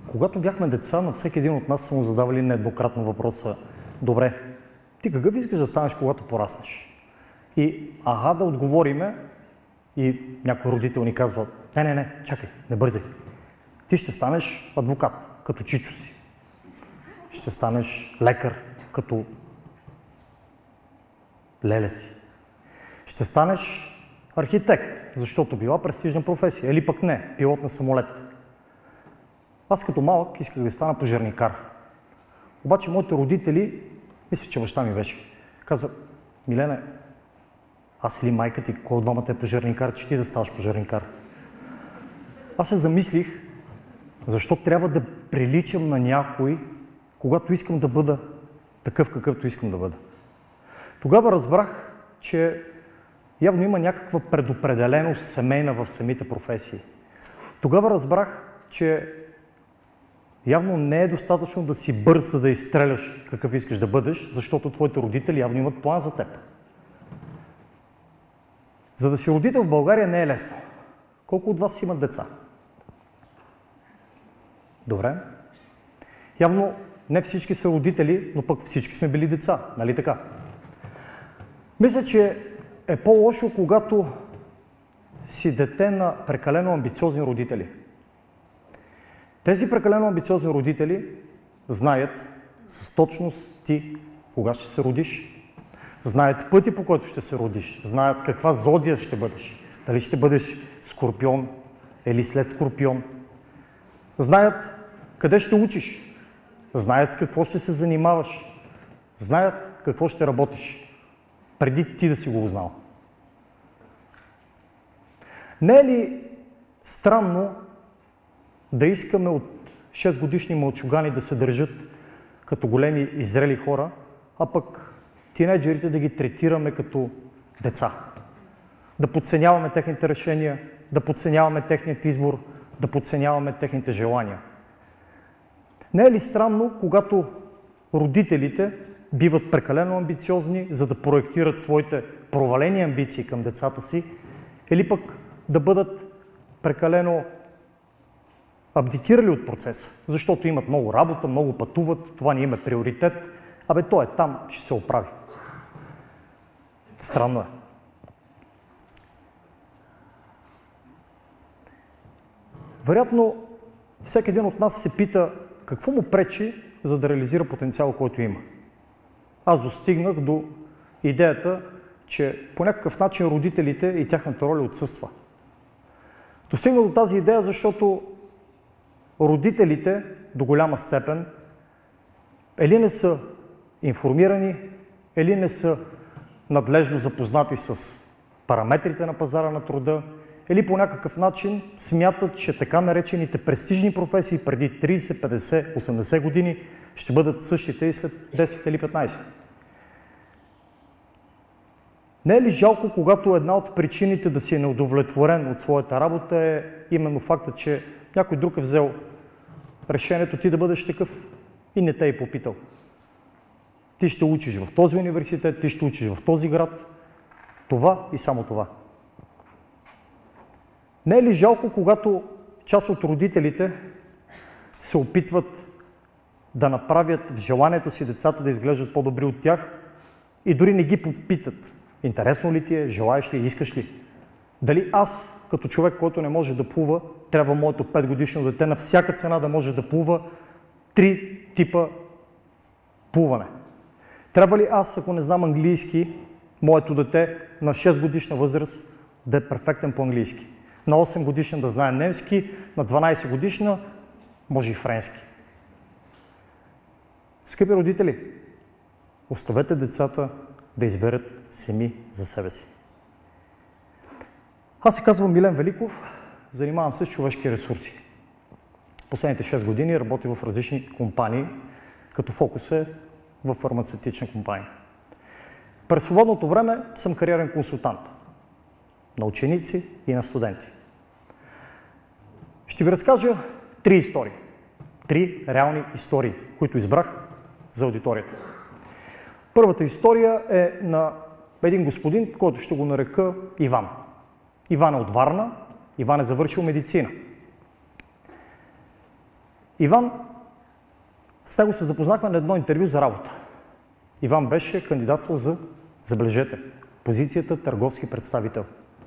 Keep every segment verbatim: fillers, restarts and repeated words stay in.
Когато бяхме деца, на всеки един от нас са му задавали нееднократно въпроса: добре, ти какъв искаш да станеш, когато пораснеш? И аха да отговориме, и някой родител ни казва: не, не, не, чакай, не бързай. Ти ще станеш адвокат, като чичо си. Ще станеш лекар, като леле си. Ще станеш архитект, защото била престижна професия, или пък не, пилот на самолет. Аз като малък исках да стана пожарникар. Обаче моите родители, мисля, че баща ми беше, каза: Милене, аз или майка ти, кой от двамата е пожарникар, че ти да ставаш пожарникар? Аз се замислих, защо трябва да приличам на някой, когато искам да бъда такъв, какъвто искам да бъда. Тогава разбрах, че явно има някаква предопределеност семейна в самите професии. Тогава разбрах, че явно не е достатъчно да си бърз, за да изстреляш какъв искаш да бъдеш, защото твоите родители явно имат план за теб. За да си родител в България не е лесно. Колко от вас имат деца? Добре. Явно не всички са родители, но пък всички сме били деца, нали така? Мисля, че е по-лошо, когато си дете на прекалено амбициозни родители. Тези прекалено амбициозни родители знаят с точност ти кога ще се родиш, знаят пъти, по който ще се родиш, знаят каква зодия ще бъдеш. Дали ще бъдеш Скорпион или след Скорпион. Знаят къде ще учиш, знаят с какво ще се занимаваш, знаят какво ще работиш, преди ти да си го узнал. Не е ли странно да искаме от шест годишни мълчугани да се държат като големи и зрели хора, а пък тинейджерите да ги третираме като деца? Да подценяваме техните решения, да подценяваме техният избор, да подценяваме техните желания. Не е ли странно, когато родителите биват прекалено амбициозни, за да проектират своите провалени амбиции към децата си, или пък да бъдат прекалено абдикирали от процеса, защото имат много работа, много пътуват, това ни има приоритет, абе той е там, ще се оправи. Странно е. Вероятно, всеки един от нас се пита какво му пречи, за да реализира потенциал, който има. Аз достигнах до идеята, че по някакъв начин родителите и тяхната роля отсъства. Достигнах до тази идея, защото родителите до голяма степен или не са информирани, или не са надлежно запознати с параметрите на пазара на труда, или по някакъв начин смятат, че така наречените престижни професии преди трийсет, петдесет, осемдесет години ще бъдат същите и след десет или петнайсет. Не е ли жалко, когато една от причините да си е неудовлетворен от своята работа е именно факта, че някой друг е взел решението ти да бъдеш такъв и не те е попитал? Ти ще учиш в този университет, ти ще учиш в този град. Това и само това. Не е ли жалко, когато част от родителите се опитват да направят в желанието си децата да изглеждат по-добри от тях и дори не ги попитат: интересно ли ти е, желаеш ли, искаш ли? Дали аз, като човек, който не може да плува, трябва моето петгодишно дете на всяка цена да може да плува три типа плуване? Трябва ли аз, ако не знам английски, моето дете на шест годишна възраст да е перфектен по английски? На осем годишна да знае немски, на дванайсет годишна може и френски. Скъпи родители, оставете децата да изберат сами за себе си. Аз се казвам Милен Великов, занимавам се с човешки ресурси. Последните шест години работя в различни компании, като фокус е в фармацевтична компания. През свободното време съм кариерен консултант на ученици и на студенти. Ще ви разкажа три истории. Три реални истории, които избрах за аудиторията. Първата история е на един господин, който ще го нарека Иван. Иван е от Варна. Иван е завършил медицина. Иван, с него се запознахме на едно интервю за работа. Иван беше кандидатствал за, забележете, позицията търговски представител.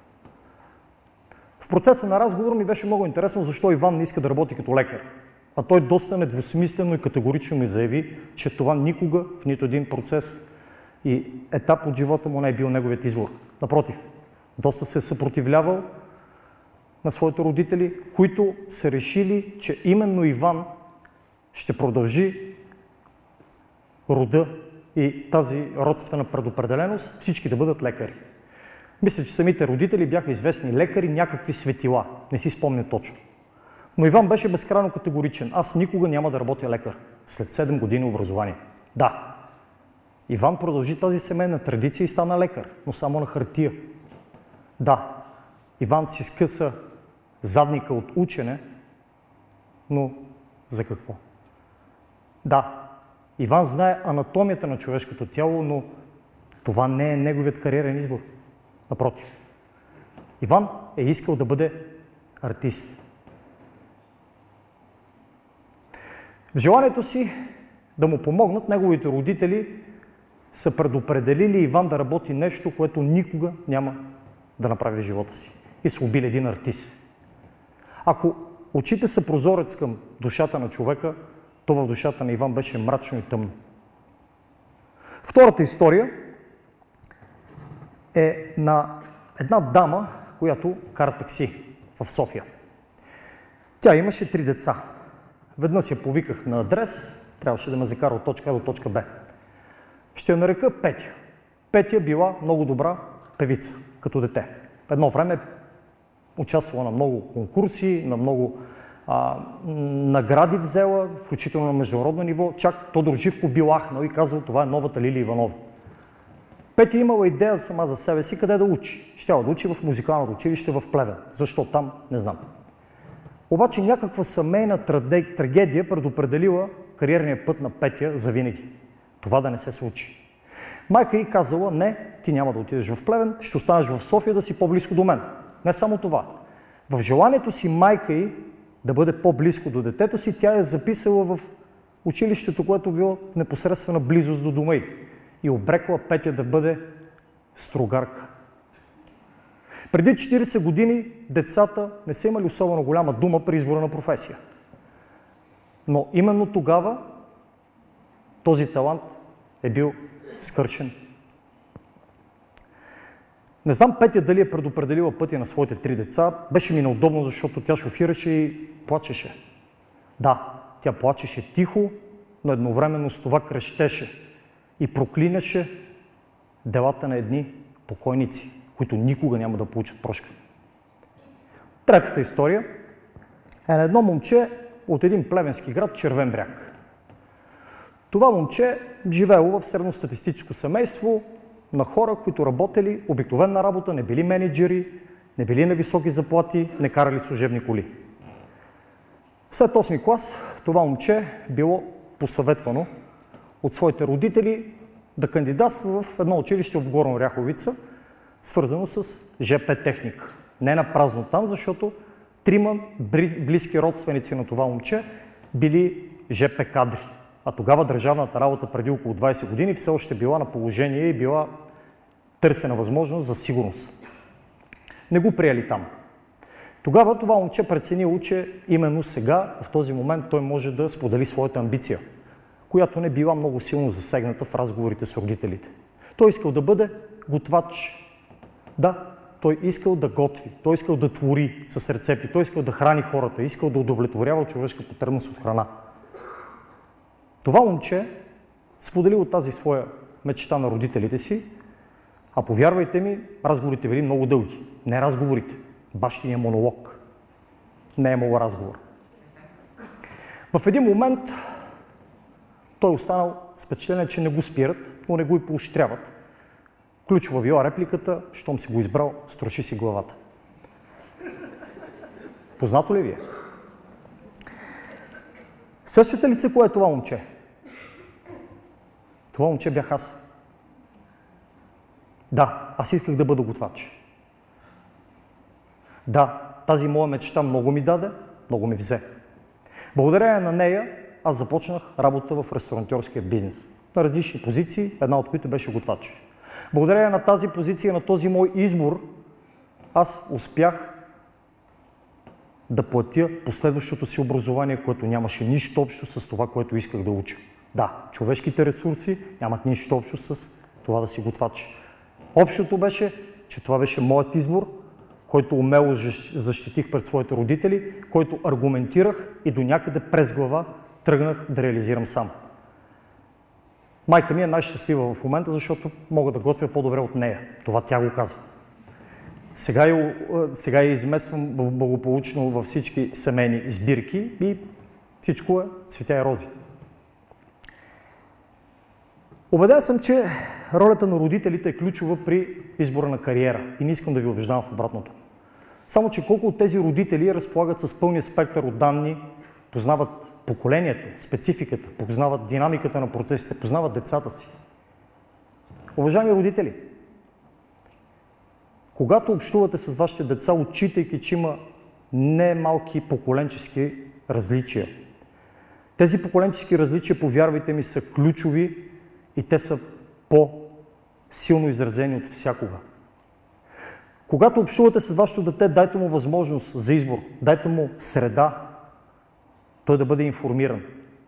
В процеса на разговор ми беше много интересно защо Иван не иска да работи като лекар. А той доста недвусмислено и категорично ми заяви, че това никога в нито един процес и етап от живота му не е бил неговият избор. Напротив, доста се е съпротивлявал на своите родители, които са решили, че именно Иван ще продължи рода и тази родствена предопределеност всички да бъдат лекари. Мисля, че самите родители бяха известни лекари, някакви светила. Не си спомня точно. Но Иван беше безкрайно категоричен. Аз никога няма да работя лекар след седем години образование. Да, Иван продължи тази семейна традиция и стана лекар, но само на хартия. Да, Иван си скъса задника от учене, но за какво? Да, Иван знае анатомията на човешкото тяло, но това не е неговият кариерен избор. Напротив, Иван е искал да бъде артист. В желанието си да му помогнат, неговите родители са предопределили Иван да работи нещо, което никога няма да направи в живота си. И са убили един артист. Ако очите са прозорец към душата на човека, то в душата на Иван беше мрачно и тъмно. Втората история е на една дама, която кара такси в София. Тя имаше три деца. Веднъж я повиках на адрес, трябваше да ме закара от точка А до точка Б. Ще я нарека Петя. Петя била много добра певица, като дете. Едно време участвала на много конкурси, на много а, награди взела, включително на международно ниво. Чак Тодор Живков бил ахнал и казал, това е новата Лилия Иванова. Петя имала идея сама за себе си къде да учи. Щяла да учи в музикалното училище в Плевен. Защо там, не знам. Обаче някаква семейна трагедия предопределила кариерния път на Петя за винаги. Това да не се случи. Майка й казала, не, ти няма да отидеш в Плевен, ще останеш в София да си по-близко до мен. Не само това. В желанието си майка й да бъде по-близко до детето си, тя е записала в училището, което било в непосредствена близост до дома й. И обрекла Петя да бъде стругарка. Преди четирийсет години децата не са имали особено голяма дума при избора на професия. Но именно тогава този талант е бил скършен. Не знам Петя дали е предопределила пътя на своите три деца. Беше ми неудобно, защото тя шофираше и плачеше. Да, тя плачеше тихо, но едновременно с това крещеше и проклинаше делата на едни покойници, които никога няма да получат прошка. Третата история е на едно момче от един плевенски град, Червен бряг. Това момче живеело в средностатистическо семейство на хора, които работели обикновена работа, не били менеджери, не били на високи заплати, не карали служебни коли. След осми клас това момче било посъветвано от своите родители да кандидатства в едно училище в Горна Оряховица, свързано с ЖП техника. Не на празно там, защото трима близки родственици на това момче били ЖП кадри. А тогава държавната работа преди около двайсет години все още била на положение и била търсена възможност за сигурност. Не го приели там. Тогава това момче преценило, че именно сега, в този момент, той може да сподели своята амбиция, която не била много силно засегната в разговорите с родителите. Той искал да бъде готвач. Да, той искал да готви, той искал да твори с рецепти, той искал да храни хората, искал да удовлетворява човешка потребност от храна. Това момче споделило тази своя мечта на родителите си, а повярвайте ми, разговорите били много дълги. Не разговорите, бащиния монолог. Не е имало разговор. В един момент той останал с впечатление, че не го спират, но не го и поощряват. Ключова била репликата, щом си го избрал, струши си главата. Познато ли ви е? Сещате ли се кое е това момче? Това момче бях аз. Да, аз исках да бъда готвач. Да, тази моя мечта много ми даде, много ми взе. Благодарение на нея аз започнах работа в ресторантьорския бизнес. На различни позиции, една от които беше готвач. Благодарение на тази позиция, на този мой избор, аз успях да платя последващото си образование, което нямаше нищо общо с това, което исках да уча. Да, човешките ресурси нямат нищо общо с това да си готвач. Общото беше, че това беше моят избор, който умело защитих пред своите родители, който аргументирах и до някъде през глава тръгнах да реализирам сам. Майка ми е най-щастлива в момента, защото мога да готвя по-добре от нея. Това тя го казва. Сега я, сега я измествам благополучно във всички семейни сбирки и всичко е цветя и рози. Убеден съм, че ролята на родителите е ключова при избора на кариера и не искам да ви убеждавам в обратното. Само че колко от тези родители разполагат с пълния спектър от данни, познават поколението, спецификата, познават динамиката на процесите, познават децата си. Уважаеми родители, когато общувате с вашите деца, отчитайки, че има немалки поколенчески различия. Тези поколенчески различия, повярвайте ми, са ключови и те са по-силно изразени от всякога. Когато общувате с вашето дете, дайте му възможност за избор, дайте му среда, той да бъде информиран.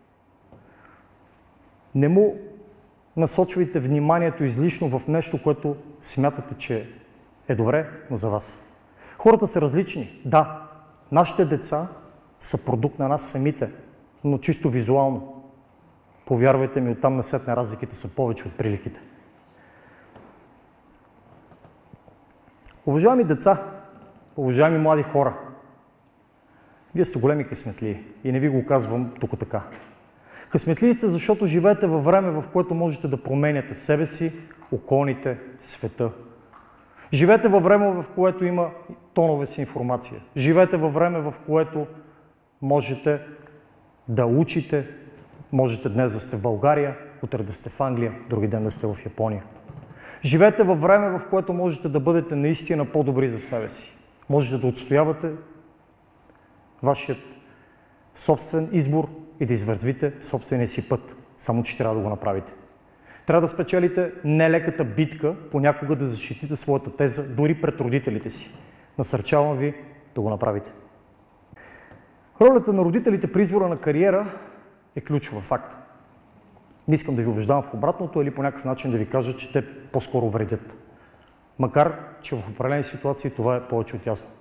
Не му насочвайте вниманието излишно в нещо, което смятате, че е добре, но за вас. Хората са различни. Да, нашите деца са продукт на нас самите, но чисто визуално. Повярвайте ми, оттам насетне разликите са повече от приликите. Уважаеми деца, уважаеми млади хора, вие сте големи късметлии и не ви го казвам тук така. Късметлии сте, защото живеете във време, в което можете да променяте себе си, околните, света. Живеете във време, в което има тонове с информация. Живеете във време, в което можете да учите, можете днес да сте в България, утре да сте в Англия, други ден да сте в Япония. Живеете във време, в което можете да бъдете наистина по-добри за себе си. Можете да отстоявате вашият собствен избор и да извървите собствения си път. Само че трябва да го направите. Трябва да спечелите нелеката битка, понякога да защитите своята теза, дори пред родителите си. Насърчавам ви да го направите. Ролята на родителите при избора на кариера е ключова факт. Не искам да ви убеждавам в обратното или по някакъв начин да ви кажа, че те по-скоро вредят. Макар, че в определени ситуации това е повече от ясно.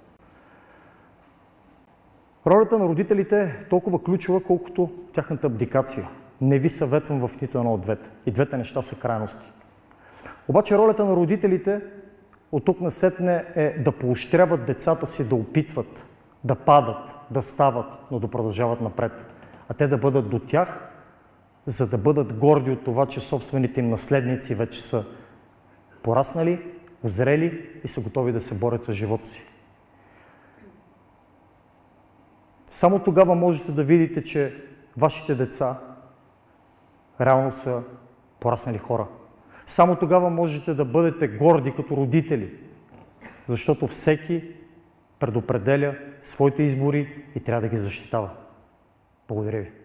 Ролята на родителите е толкова ключова, колкото тяхната абдикация. Не ви съветвам в нито едно от двете. И двете неща са крайности. Обаче ролята на родителите от тук насетне е да поощряват децата си да опитват, да падат, да стават, но да продължават напред. А те да бъдат до тях, за да бъдат горди от това, че собствените им наследници вече са пораснали, озрели и са готови да се борят с живота си. Само тогава можете да видите, че вашите деца реално са пораснали хора. Само тогава можете да бъдете горди като родители, защото всеки предопределя своите избори и трябва да ги защитава. Благодаря ви.